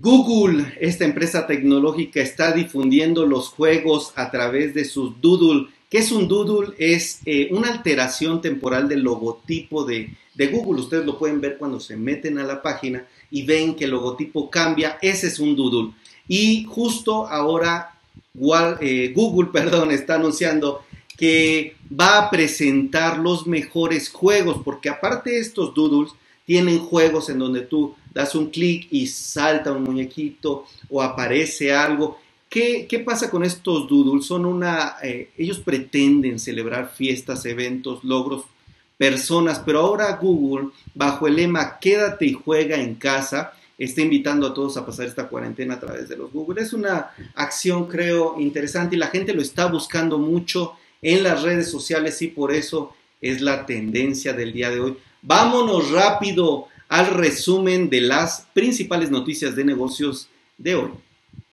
Google, esta empresa tecnológica, está difundiendo los juegos a través de sus Doodle. ¿Qué es un Doodle? Es una alteración temporal del logotipo de Google. Ustedes lo pueden ver cuando se meten a la página y ven que el logotipo cambia. Ese es un Doodle. Y justo ahora Google, está anunciando que va a presentar los mejores juegos, porque aparte de estos Doodles, tienen juegos en donde tú das un clic y salta un muñequito o aparece algo. ¿Qué pasa con estos Doodles? Ellos pretenden celebrar fiestas, eventos, logros, personas, pero ahora Google, bajo el lema "Quédate y juega en casa", está invitando a todos a pasar esta cuarentena a través de los Google. Es una acción, creo, interesante, y la gente lo está buscando mucho en las redes sociales, y por eso es la tendencia del día de hoy. Vámonos rápido al resumen de las principales noticias de negocios de hoy.